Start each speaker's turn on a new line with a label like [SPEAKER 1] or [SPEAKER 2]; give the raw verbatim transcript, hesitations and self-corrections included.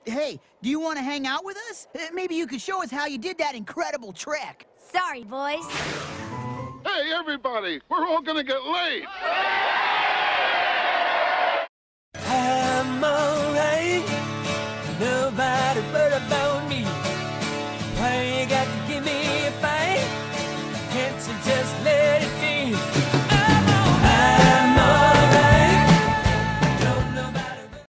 [SPEAKER 1] hey, do you want to hang out with us? Uh, maybe you could show us how you did that incredible trick.
[SPEAKER 2] Sorry, boys.
[SPEAKER 3] Hey, everybody, we're all gonna get late.
[SPEAKER 4] I'm alright.